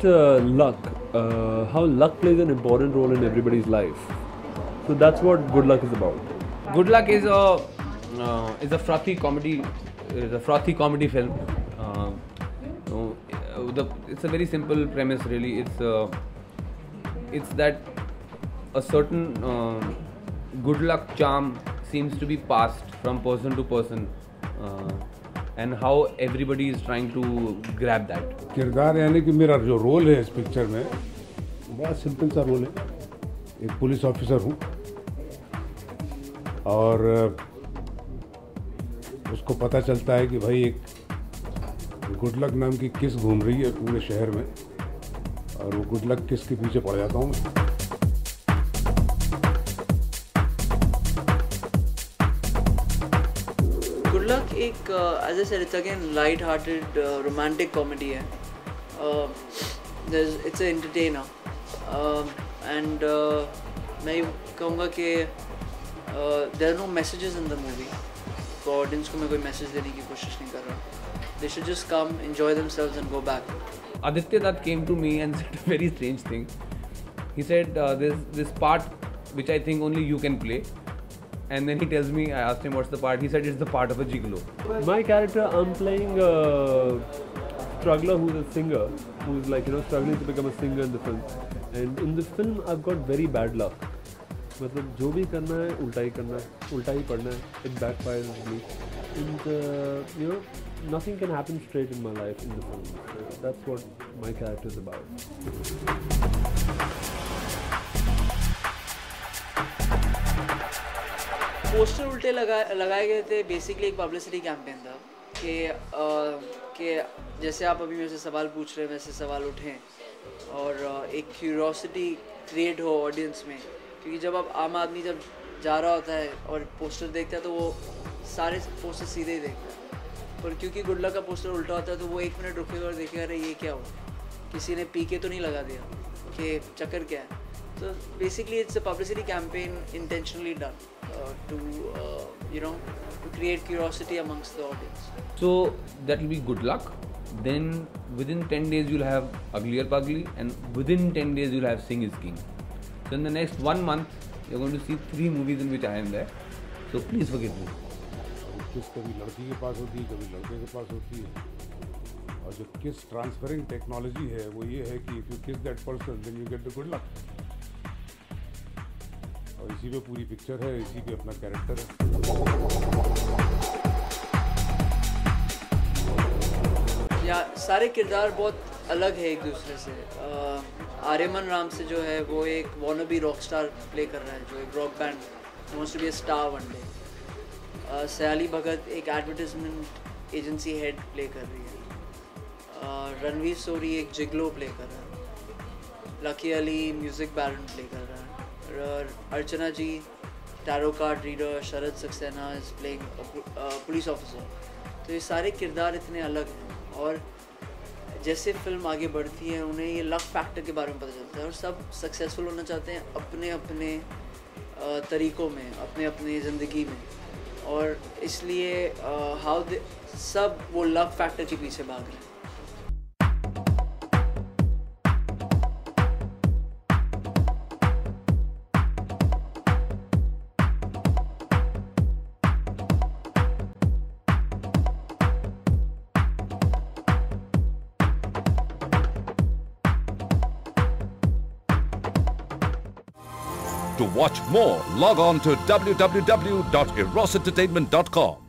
luck, how luck plays an important role in everybody's life. So that's what Good Luck is about. Good Luck is a frothy comedy. Is a frothy comedy film. It's a very simple premise, really. It's that a certain good luck charm seems to be passed from person to person, and how everybody is trying to grab that. किरदार यानी कि मेरा जो role है इस picture में बड़ा simple सा रोल है. एक पुलिस ऑफिसर हूँ और उसको पता चलता है कि भाई एक गुड लक नाम की किस घूम रही है पूरे शहर में, और वो गुड लक किस के पीछे पड़ जाता हूँ. Good Luck एक as I said, it's again light-hearted romantic comedy है. It's an entertainer, and मैं कहूँगा कि there are no messages in the movie. तो audience को मैं कोई message देने की कोशिश नहीं कर रहा. They should just come, enjoy themselves and go back. Aditya Dutt came to me and said a very strange thing. He said, "There's this part which I think only you can play." And then he tells me, I asked him what's the part. He said it's the part of a gigolo. My character, I'm playing a struggler who's a singer, who's like, struggling to become a singer in the film. And in the film, I've got very bad luck. मतलब जो भी करना है उल्टा ही करना है, उल्टा ही पढ़ना है. It backfires on me. And nothing can happen straight in my life in the film. So that's what my character is about. Poster उल्टे लगाए गए थे. बेसिकली एक पब्लिसिटी कैंपेन था कि जैसे आप अभी मेरे से सवाल पूछ रहे हैं वैसे सवाल उठें और एक क्यूरियोसिटी क्रिएट हो ऑडियंस में. क्योंकि जब आप आम आदमी जब जा रहा होता है और पोस्टर देखता है तो वो सारे पोस्टर सीधे ही देखता है, पर क्योंकि गुड लक का पोस्टर उल्टा होता है तो वो 1 मिनट रुकेगा और देखेगा अरे ये क्या हुआ, किसी ने पी के तो नहीं लगा दिया कि चक्कर क्या है. So basically it's a publicity campaign intentionally done to create curiosity amongst the audience. So that will be Good Luck. Then within 10 days you'll have Uglier Pugly, and within 10 days you'll have Sing is King. So in the next 1 month you're going to see 3 movies in which I am there. So please forgive me. किस कभी लड़की के पास होती है, कभी लड़के के पास होती है, और जो किस ट्रांसफरिंग टेक्नोलॉजी है वो ये है कि if you kiss that person then you get the good luck. और इसी पे पूरी पिक्चर है, इसी पे अपना कैरेक्टर है. या सारे किरदार बहुत अलग है एक दूसरे से. आर्यमन राम से जो है वो एक वॉनबी रॉक स्टार प्ले कर रहा है, जो एक rock band wants to be a star one day. Sayali Bhagat एक एडवर्टाइजमेंट एजेंसी हेड प्ले कर रही है. रणवीर सोरी एक जिगलो प्ले कर रहा है. Lucky Ali music baron play कर रहा है. Archana ji tarot card reader. Sharad Saxena is playing police officer. तो ये सारे किरदार इतने अलग हैं और जैसे फिल्म आगे बढ़ती है उन्हें ये लक फैक्टर के बारे में पता चलता है और सब सक्सेसफुल होना चाहते हैं अपने अपने तरीक़ों में, अपने अपने ज़िंदगी में. और इसलिए सब वो लक फैक्टर के पीछे भाग रहे हैं. To watch more, log on to www.erosentertainment.com.